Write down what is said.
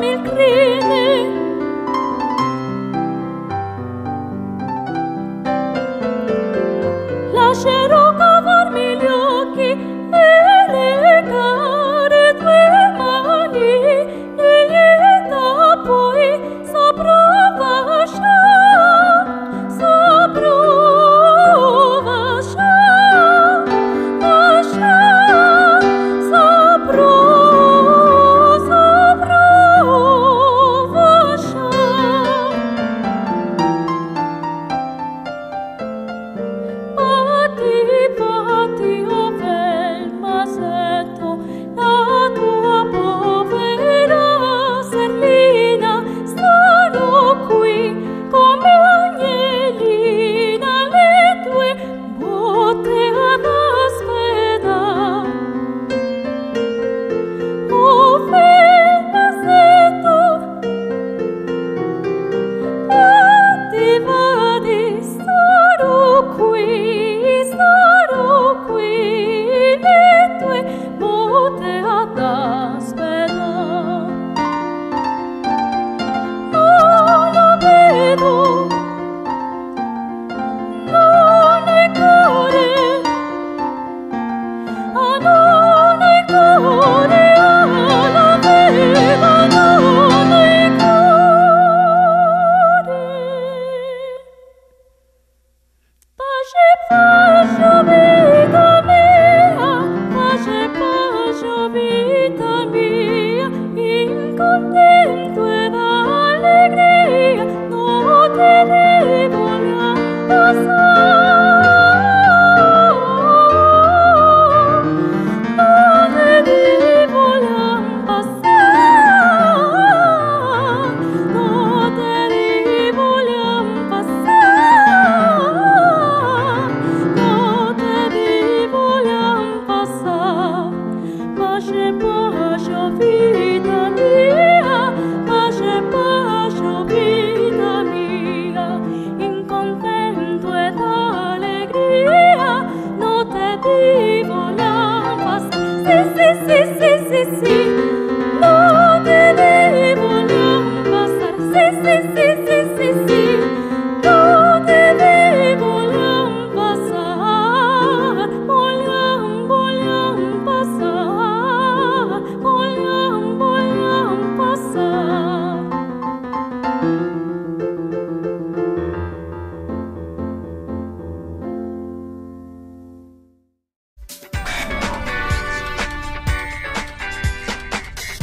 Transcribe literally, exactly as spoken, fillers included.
mil crini. Lascerò cavarmi gli occhi e legare due mani e lieta poi saprò vasciar, saprò vasciar, vasciar, saprò, saprò vasciar. Patti, patti, oh bel masetto, la tua povera serlina, starò qui come agnellina, le tue botte ad aspettare. Oh bel masetto, vadi, vadi, starò qui, starò qui, le tue botte ad aspettare. Non lo vedo, non è cuore, ah non è cuore, ah lo vedo, non è cuore. Pace, pace, vita mia, pace, pace, vita mia, in contento ed allegria, non te ne vogliamo passare, non te ne vogliamo passare, non te ne vogliamo passare, non te ne vogliamo passare. Pace, pace, vita mia, pace, pace, vita mia, in contento ed allegria, non te ne vogliamo passare. Sì, sì, sì, sì, sì, sì.